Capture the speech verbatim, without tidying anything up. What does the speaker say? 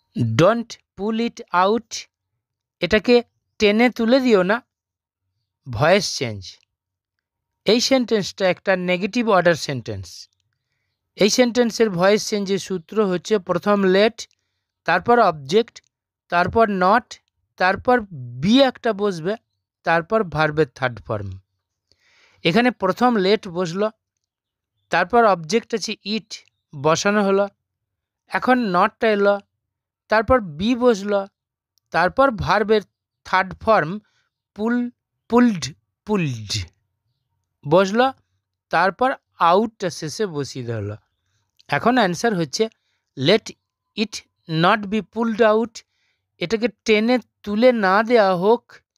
Don't pool it out, এটাকে টেনে তুলে দিও না। ভয়েস চেঞ্জ, এই সেন্টেন্সটা একটা নেগেটিভ অর্ডার সেন্টেন্স। এই সেন্টেন্সের ভয়েস চেঞ্জের সূত্র হচ্ছে প্রথম লেট, তারপর অবজেক্ট, তারপর নট, তারপর বি একটা বসবে, তারপর ভার্বের থার্ড ফর্ম। এখানে প্রথম লেট বসলো, তারপর অবজেক্ট আছে ইট বসানো হলো, এখন নটটা এলো, তারপর বি বসলো, তারপর ভার্বের third form pull pulled pulled বসলো, তারপর আউটটা শেষে বসিয়ে হলো। এখন অ্যান্সার হচ্ছে let it not be pulled out, এটাকে টেনে তুলে না দেওয়া হোক